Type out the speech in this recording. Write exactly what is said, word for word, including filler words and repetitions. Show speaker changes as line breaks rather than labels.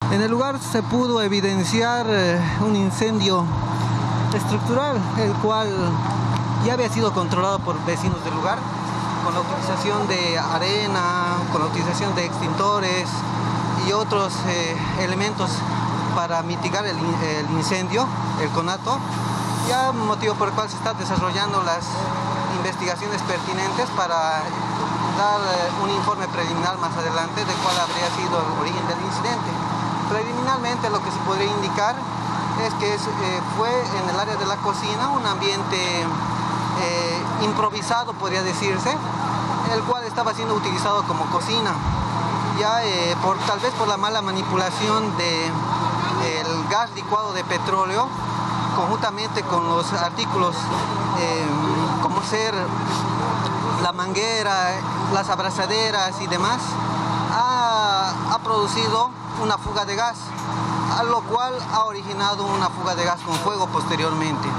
En el lugar se pudo evidenciar eh, un incendio estructural, el cual ya había sido controlado por vecinos del lugar, con la utilización de arena, con la utilización de extintores y otros eh, elementos para mitigar el, el incendio, el conato, ya motivo por el cual se están desarrollando las investigaciones pertinentes para dar eh, un informe preliminar más adelante de cuál habría sido el origen del incidente. Preliminarmente lo que se podría indicar es que es, eh, fue en el área de la cocina, un ambiente eh, improvisado, podría decirse, el cual estaba siendo utilizado como cocina, ya eh, por, tal vez por la mala manipulación del gas licuado de petróleo, conjuntamente con los artículos eh, como ser la manguera, las abrazaderas y demás, ha, ha producido una fuga de gas, a lo cual ha originado una fuga de gas con fuego posteriormente.